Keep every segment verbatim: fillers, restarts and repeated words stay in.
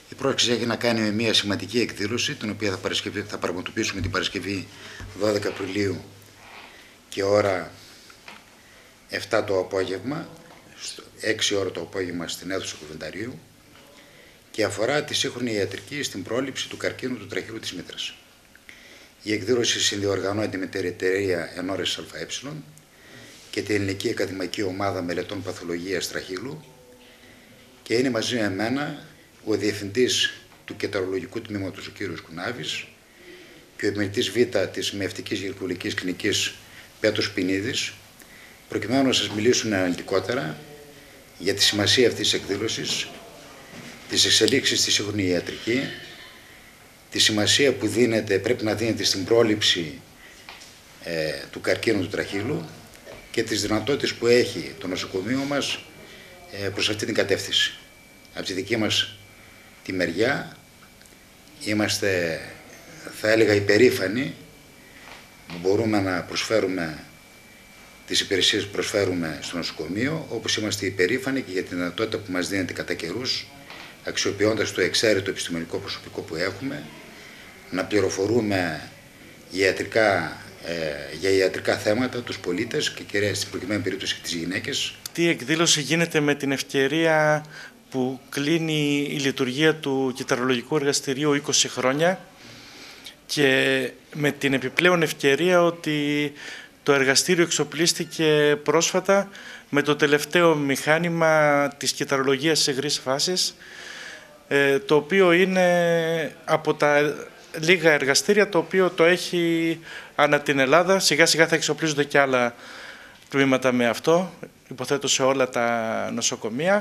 Η πρόσκληση έχει να κάνει με μια σημαντική εκδήλωση, την οποία θα, θα πραγματοποιήσουμε την Παρασκευή δώδεκα Απριλίου και ώρα επτά το απόγευμα, έξι ώρα το απόγευμα στην αίθουσα Κουβενταρίου, και αφορά τη σύγχρονη ιατρική στην πρόληψη του καρκίνου του τραχείου της μήτρας. Η εκδήλωση συνδιοργανώνεται με την εταιρεία Ενόρες ΑΕ και την Ελληνική Ακαδημαϊκή Ομάδα Μελετών Παθολογίας Τραχύλου, και είναι μαζί με εμένα ο Διευθυντής του Κεταρολογικού Τμήματος, ο κ. Κουνάβης, και ο Επιμελητής Β της Μυευτικής Γυναικολογικής Κλινικής, Πέτρος Πινίδης, προκειμένου να σας μιλήσουν αναλυτικότερα για τη σημασία αυτής της εκδήλωσης, τις εξελίξεις στη σύγχρονη ιατρική, τη σημασία που δίνεται, πρέπει να δίνεται στην πρόληψη ε, του καρκίνου του τραχύλου και τις δυνατότητες που έχει το νοσοκομείο μας ε, προς αυτή την κατεύθυνση. Από τη δική μας τη μεριά είμαστε, θα έλεγα, υπερήφανοι που μπορούμε να προσφέρουμε τις υπηρεσίες που προσφέρουμε στο νοσοκομείο, όπως είμαστε υπερήφανοι και για τη δυνατότητα που μας δίνεται κατά καιρούς, αξιοποιώντας το εξαίρετο επιστημονικό προσωπικό που έχουμε, να πληροφορούμε ιατρικά, ε, για ιατρικά θέματα τους πολίτες και κυρίως στην προκειμένη περίπτωση και τις γυναίκες. Αυτή η εκδήλωση γίνεται με την ευκαιρία που κλείνει η λειτουργία του κυταρολογικού εργαστηρίου είκοσι χρόνια και με την επιπλέον ευκαιρία ότι το εργαστήριο εξοπλίστηκε πρόσφατα με το τελευταίο μηχάνημα της κυταρολογίας σε υγρής φάσης, το οποίο είναι από τα λίγα εργαστήρια το οποίο το έχει ανά την Ελλάδα. Σιγά σιγά θα εξοπλίζονται και άλλα τμήματα με αυτό, υποθέτω σε όλα τα νοσοκομεία.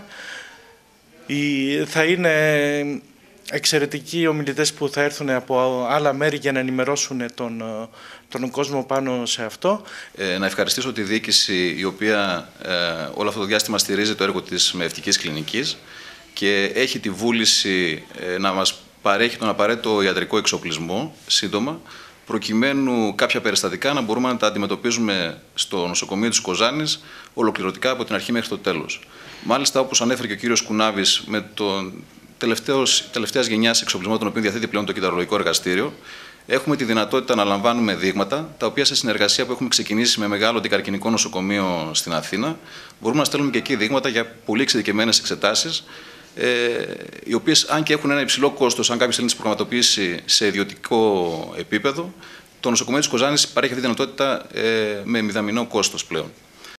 Θα είναι εξαιρετικοί οι ομιλητές που θα έρθουν από άλλα μέρη για να ενημερώσουν τον, τον κόσμο πάνω σε αυτό. Ε, να ευχαριστήσω τη διοίκηση, η οποία ε, όλο αυτό το διάστημα στηρίζει το έργο της Μυευτικής Κλινικής και έχει τη βούληση ε, να μας παρέχει τον απαραίτητο ιατρικό εξοπλισμό σύντομα, προκειμένου κάποια περιστατικά να μπορούμε να τα αντιμετωπίζουμε στο νοσοκομείο της Κοζάνης ολοκληρωτικά από την αρχή μέχρι το τέλος. Μάλιστα, όπως ανέφερε και ο κύριος Κουνάβης, με τον τελευταίας γενιάς εξοπλισμό, τον οποίο διαθέτει πλέον το κυταρολογικό εργαστήριο, έχουμε τη δυνατότητα να λαμβάνουμε δείγματα, τα οποία σε συνεργασία που έχουμε ξεκινήσει με μεγάλο αντικαρκινικό νοσοκομείο στην Αθήνα, μπορούμε να στέλνουμε και εκεί δείγματα για πολύ εξειδικευμένες εξετάσεις, ε, οι οποίες, αν και έχουν ένα υψηλό κόστος, αν κάποιος θέλει να τις προγραμματοποιήσει σε ιδιωτικό επίπεδο, το νοσοκομείο της Κοζάνης παρέχει αυτή τη δυνατότητα ε, με μηδαμινό κόστος πλέον.